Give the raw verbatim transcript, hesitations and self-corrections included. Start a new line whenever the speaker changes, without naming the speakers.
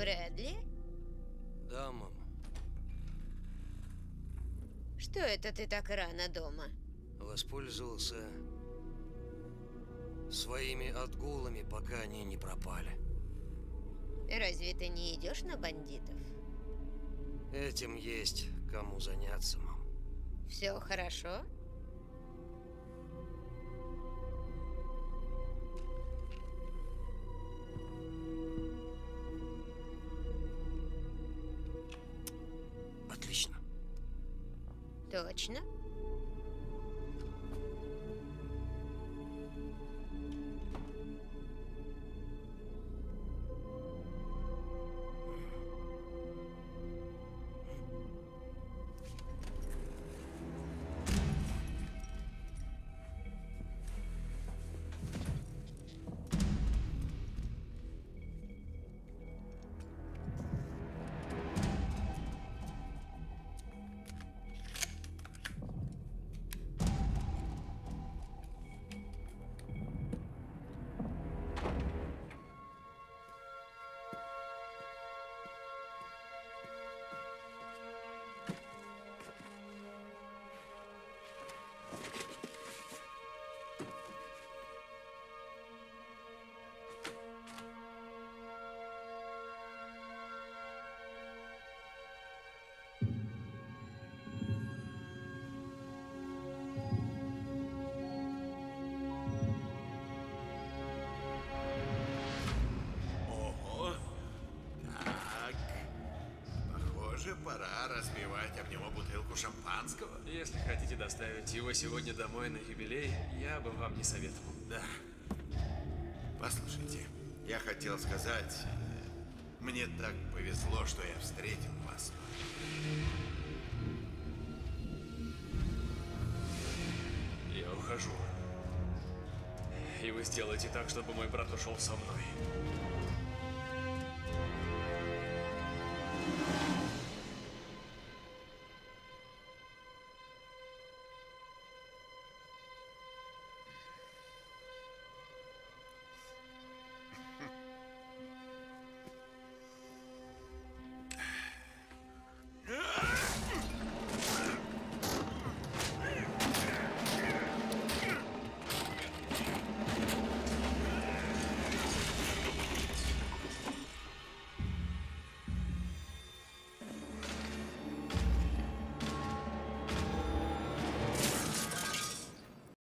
Брэдли?
Да, мам.
Что это ты так рано дома?
Воспользовался своими отгулами, пока они не пропали.
Разве ты не идешь на бандитов?
Этим есть кому заняться, мам.
Все хорошо?
Отлично.
Точно?
Пора разбивать об него бутылку шампанского.
Если хотите доставить его сегодня домой на юбилей, я бы вам не советовал.
Да. Послушайте, я хотел сказать, мне так повезло, что я встретил вас.
Я ухожу. И вы сделаете так, чтобы мой брат ушел со мной.